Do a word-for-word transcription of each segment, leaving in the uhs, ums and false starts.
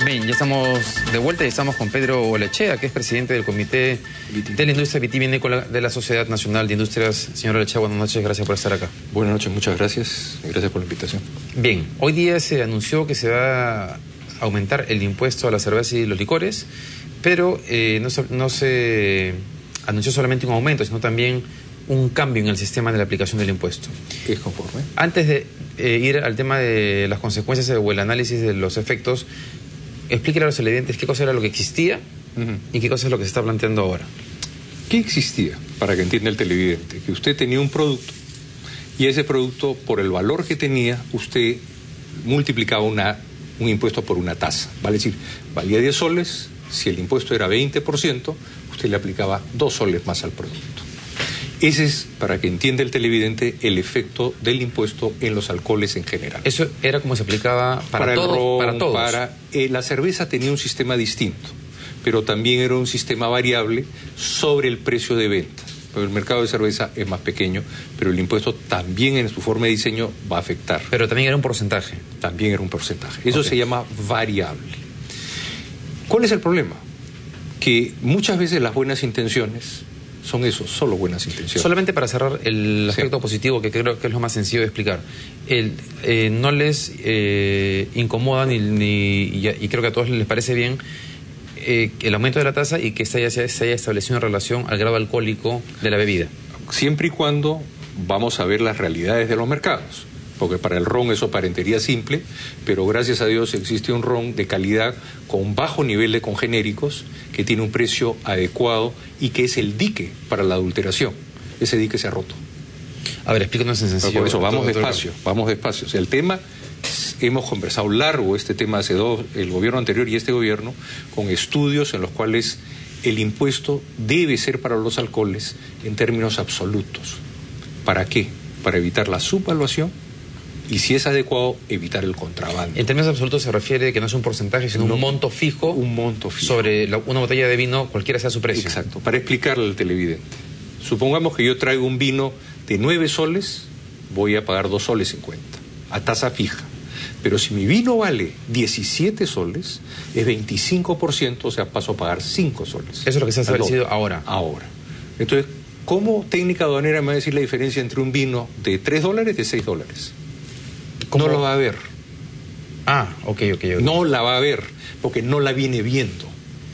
Bien, ya estamos de vuelta y estamos con Pedro Olechea, que es presidente del Comité de la Industria Vitivinícola de la Sociedad Nacional de Industrias. Señor Olechea, buenas noches, gracias por estar acá. Buenas noches, muchas gracias y gracias por la invitación. Bien, hoy día se anunció que se va a aumentar el impuesto a la cerveza y los licores, pero eh, no, se, no se anunció solamente un aumento, sino también un cambio en el sistema de la aplicación del impuesto. ¿Es conforme? Antes de eh, ir al tema de las consecuencias o el análisis de los efectos, explíquele a los televidentes qué cosa era lo que existía uh-huh. y qué cosa es lo que se está planteando ahora. ¿Qué existía? Para que entienda el televidente, que usted tenía un producto y ese producto, por el valor que tenía, usted multiplicaba una, un impuesto por una tasa. Vale decir, valía diez soles, si el impuesto era veinte por ciento, usted le aplicaba dos soles más al producto. Ese es, para que entienda el televidente, el efecto del impuesto en los alcoholes en general. Eso era como se aplicaba para, para, todos, el ron, para todos. Para, eh, la cerveza tenía un sistema distinto, pero también era un sistema variable sobre el precio de venta. El mercado de cerveza es más pequeño, pero el impuesto también en su forma de diseño va a afectar. Pero también era un porcentaje. También era un porcentaje. Eso okay. se llama variable. ¿Cuál es el problema? Que muchas veces las buenas intenciones son eso, solo buenas intenciones. Solamente para cerrar el aspecto sí. positivo, que creo que es lo más sencillo de explicar. El, eh, no les eh, incomoda ni, ni, y, y creo que a todos les parece bien eh, el aumento de la tasa y que se haya, se haya establecido en relación al grado alcohólico de la bebida. Siempre y cuando vamos a ver las realidades de los mercados. Porque para el ron eso parentería simple, pero gracias a Dios existe un ron de calidad con bajo nivel de congenéricos que tiene un precio adecuado y que es el dique para la adulteración. Ese dique se ha roto. A ver, explícanos en sencillo. Por eso, vamos despacio, vamos despacio. O sea, el tema, hemos conversado largo este tema hace dos, el gobierno anterior y este gobierno, con estudios en los cuales el impuesto debe ser para los alcoholes en términos absolutos. ¿Para qué? Para evitar la subvaluación y, si es adecuado, evitar el contrabando. En términos absolutos se refiere que no es un porcentaje, sino no, un monto fijo. Un monto fijo. Sobre la, una botella de vino, cualquiera sea su precio. Exacto. Para explicarle al televidente. Supongamos que yo traigo un vino de nueve soles, voy a pagar dos soles cincuenta, a tasa fija. Pero si mi vino vale diecisiete soles, es veinticinco por ciento, o sea, paso a pagar cinco soles. Eso es lo que se ha establecido ahora. Ahora. Entonces, ¿cómo técnica aduanera me va a decir la diferencia entre un vino de tres dólares y de seis dólares? No lo va a ver. Ah, ok, ok. okay. No la va a ver, porque no la viene viendo.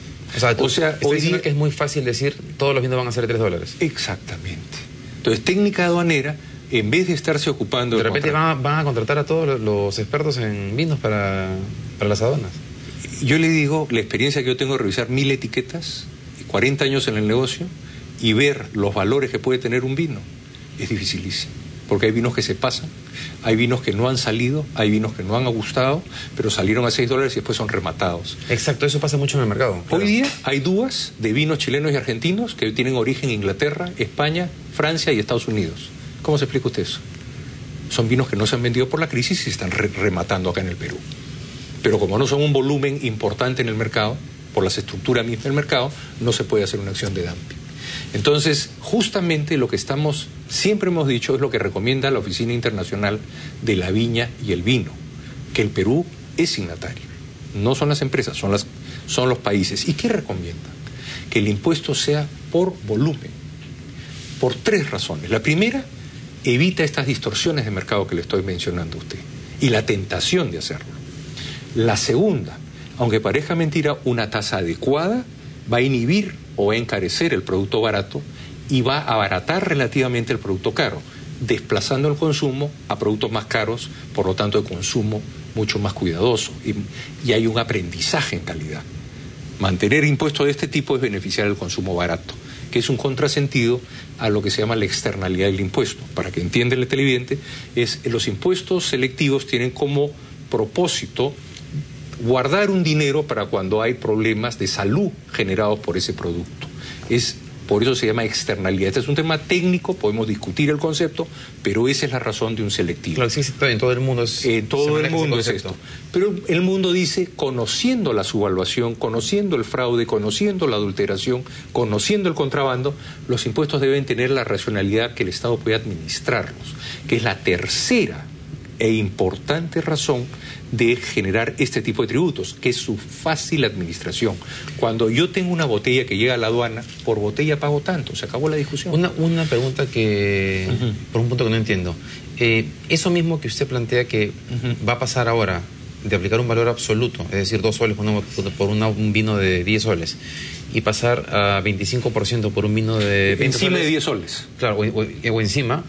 O sea, tú o sea estás hoy diciendo día... que es muy fácil decir todos los vinos van a ser de tres dólares. Exactamente. Entonces, técnica aduanera, en vez de estarse ocupando... De repente van a, van a contratar a todos los expertos en vinos para, para las aduanas. Yo le digo, la experiencia que yo tengo de revisar mil etiquetas, cuarenta años en el negocio, y ver los valores que puede tener un vino, es dificilísimo. Porque hay vinos que se pasan, hay vinos que no han salido, hay vinos que no han gustado, pero salieron a seis dólares y después son rematados. Exacto, eso pasa mucho en el mercado. Claro. Hoy día hay dúas de vinos chilenos y argentinos que tienen origen en Inglaterra, España, Francia y Estados Unidos. ¿Cómo se explica usted eso? Son vinos que no se han vendido por la crisis y se están re rematando acá en el Perú. Pero como no son un volumen importante en el mercado, por las estructuras mismas del mercado, no se puede hacer una acción de dumping. Entonces, justamente lo que estamos, siempre hemos dicho, es lo que recomienda la Oficina Internacional de la Viña y el Vino, que el Perú es signatario. No son las empresas, son, las, son los países. ¿Y qué recomiendan? Que el impuesto sea por volumen, por tres razones. La primera, evita estas distorsiones de mercado que le estoy mencionando a usted y la tentación de hacerlo. La segunda, aunque parezca mentira, una tasa adecuada va a inhibir o va a encarecer el producto barato y va a abaratar relativamente el producto caro, desplazando el consumo a productos más caros, por lo tanto de consumo mucho más cuidadoso. Y, y hay un aprendizaje en calidad. Mantener impuestos de este tipo es beneficiar el consumo barato, que es un contrasentido a lo que se llama la externalidad del impuesto. Para que entienda el televidente, es los impuestos selectivos tienen como propósito guardar un dinero para cuando hay problemas de salud generados por ese producto. Es, por eso se llama externalidad. Este es un tema técnico, podemos discutir el concepto, pero esa es la razón de un selectivo. Claro, sí, sí, en todo el mundo es, en todo el mundo es esto. Pero el mundo dice, conociendo la subvaluación, conociendo el fraude, conociendo la adulteración, conociendo el contrabando, los impuestos deben tener la racionalidad que el Estado puede administrarlos, que es la tercera e importante razón de generar este tipo de tributos, que es su fácil administración. Cuando yo tengo una botella que llega a la aduana, por botella pago tanto, se acabó la discusión. Una, una pregunta que, uh-huh. por un punto que no entiendo. Eh, eso mismo que usted plantea que uh-huh. va a pasar ahora, de aplicar un valor absoluto, es decir, dos soles por, una, por una, un vino de diez soles, y pasar a veinticinco por ciento por un vino de veinte encima soles, de diez soles. Claro, o, o, o encima,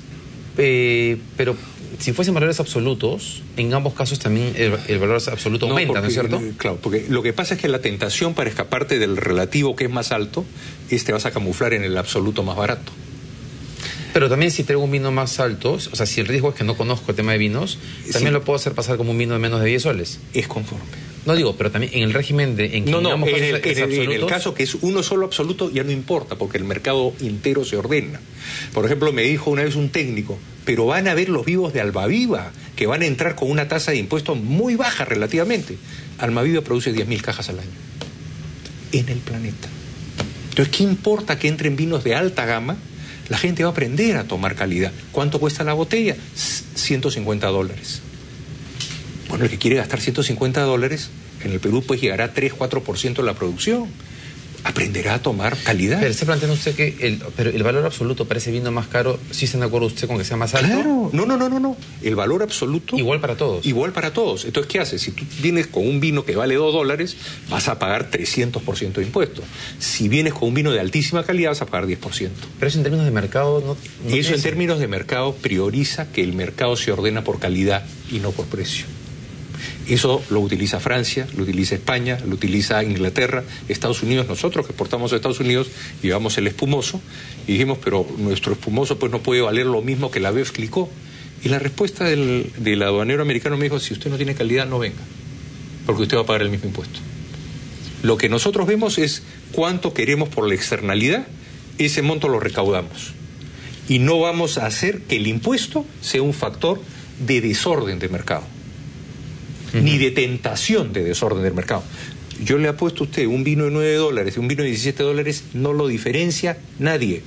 eh, pero si fuesen valores absolutos, en ambos casos también el, el valor absoluto no, aumenta, porque, ¿no es cierto? Claro, porque lo que pasa es que la tentación para escaparte del relativo que es más alto, es te vas a camuflar en el absoluto más barato. Pero también si traigo un vino más alto, o sea, si el riesgo es que no conozco el tema de vinos, también sí. lo puedo hacer pasar como un vino de menos de diez soles. Es conforme. No digo, pero también en el régimen de... En no, no, en, en el, en, el, en el caso que es uno solo absoluto ya no importa, porque el mercado entero se ordena. Por ejemplo, me dijo una vez un técnico, pero van a ver los vivos de Almaviva, que van a entrar con una tasa de impuestos muy baja relativamente. Almaviva produce diez mil cajas al año en el planeta. Entonces, ¿qué importa que entren vinos de alta gama? La gente va a aprender a tomar calidad. ¿Cuánto cuesta la botella? ciento cincuenta dólares. Bueno, el que quiere gastar ciento cincuenta dólares, en el Perú pues llegará a tres, cuatro por ciento de la producción. Aprenderá a tomar calidad. Pero está planteando usted que el, pero el valor absoluto para ese vino más caro, ¿sí está de acuerdo usted con que sea más alto? Claro, no, no, no, no, no. El valor absoluto... Igual para todos. Igual para todos. Entonces, ¿qué haces? Si tú vienes con un vino que vale dos dólares, vas a pagar trescientos por ciento de impuestos. Si vienes con un vino de altísima calidad, vas a pagar diez por ciento. Pero eso en términos de mercado no... no eso en términos de mercado prioriza que el mercado se ordena por calidad y no por precio. Eso lo utiliza Francia, lo utiliza España, lo utiliza Inglaterra, Estados Unidos. Nosotros que exportamos a Estados Unidos llevamos el espumoso y dijimos, pero nuestro espumoso pues no puede valer lo mismo que la B E F Clicquot. Y la respuesta del, del aduanero americano me dijo, si usted no tiene calidad, no venga, porque usted va a pagar el mismo impuesto. Lo que nosotros vemos es cuánto queremos por la externalidad, ese monto lo recaudamos. Y no vamos a hacer que el impuesto sea un factor de desorden de mercado. Uh-huh. Ni de tentación de desorden del mercado. Yo le apuesto a usted un vino de nueve dólares y un vino de diecisiete dólares, no lo diferencia nadie.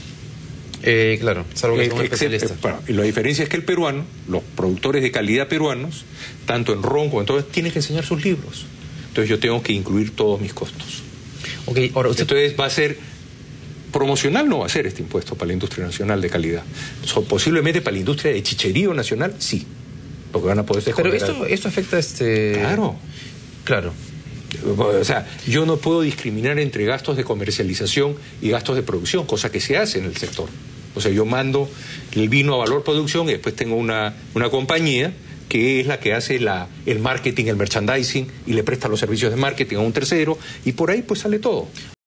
Eh, claro, salvo que eh, sea un especialista. Bueno, y la diferencia es que el peruano, los productores de calidad peruanos, tanto en ron como en todo, tienen que enseñar sus libros. Entonces yo tengo que incluir todos mis costos. Okay, ahora usted... Entonces va a ser... Promocional no va a ser este impuesto para la industria nacional de calidad. So, posiblemente para la industria de chicherío nacional, sí. Porque van a poder Pero esto, esto afecta este... Claro. Claro. O sea, yo no puedo discriminar entre gastos de comercialización y gastos de producción, cosa que se hace en el sector. O sea, yo mando el vino a valor producción y después tengo una, una compañía que es la que hace la, el marketing, el merchandising y le presta los servicios de marketing a un tercero y por ahí pues sale todo.